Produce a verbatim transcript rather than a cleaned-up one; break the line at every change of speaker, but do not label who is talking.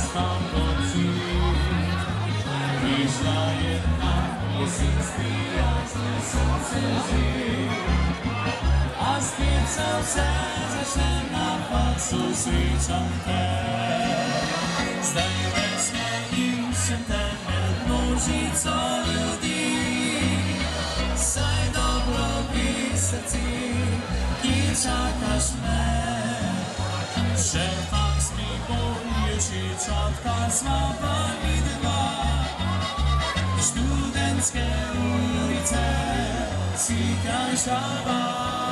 kocham go ci. Myśla jedna jest inspiracja, serce żyje. A z piecą zacznem na pacu zliczą te. Zdajmy się i sentyment muži co ljudi. Saj dobro vi srci, ki čakaš me. Že fakt mi bojući čotka sva pani dva. Študentske ulice si kraj Šaba.